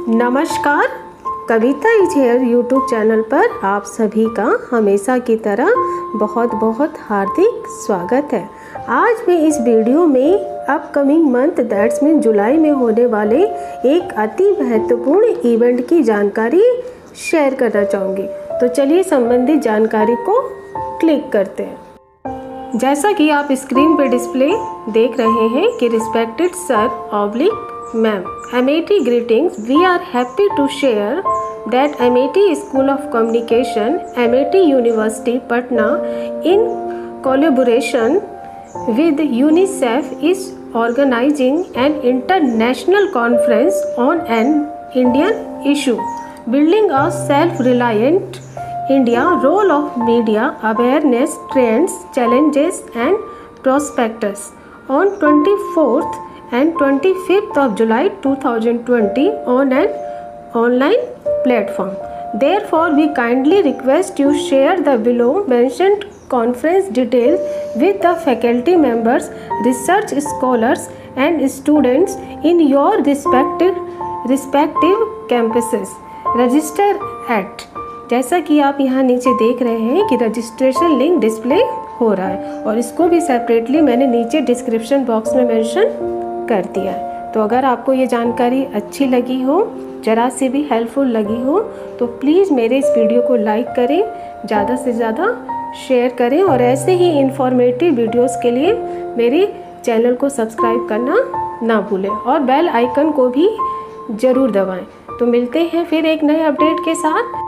नमस्कार, Kavita is here YouTube channel पर आप सभी का हमेशा की तरह बहुत बहुत हार्दिक स्वागत है। आज मैं इस वीडियो में अपकमिंग मंथ दैट्स मीन जुलाई में होने वाले एक अति महत्वपूर्ण इवेंट की जानकारी शेयर करना चाहूँगी। तो चलिए संबंधित जानकारी को क्लिक करते हैं। जैसा कि आप स्क्रीन पर डिस्प्ले देख रहे हैं कि respected sir oblique ma'am, Amity greetings. We are happy to share that Amity School of Communication, Amity University, Patna, in collaboration with UNICEF, is organizing an international conference on an Indian issue, building a self-reliant India, role of media, awareness, trends, challenges, and prospects on 24th and 25th of July 2020 on an online platform. Therefore, we kindly request you share the below mentioned conference details with the faculty members, research scholars and students in your respective campuses. Register at, जैसा कि आप यहाँ नीचे देख रहे हैं कि registration link display हो रहा है और इसको भी सेपरेटली मैंने नीचे डिस्क्रिप्शन बॉक्स में मेंशन कर दिया है। तो अगर आपको ये जानकारी अच्छी लगी हो, ज़रा से भी हेल्पफुल लगी हो, तो प्लीज़ मेरे इस वीडियो को लाइक करें, ज़्यादा से ज़्यादा शेयर करें और ऐसे ही इंफॉर्मेटिव वीडियोस के लिए मेरे चैनल को सब्सक्राइब करना ना भूलें और बेल आइकन को भी ज़रूर दबाएं। तो मिलते हैं फिर एक नए अपडेट के साथ।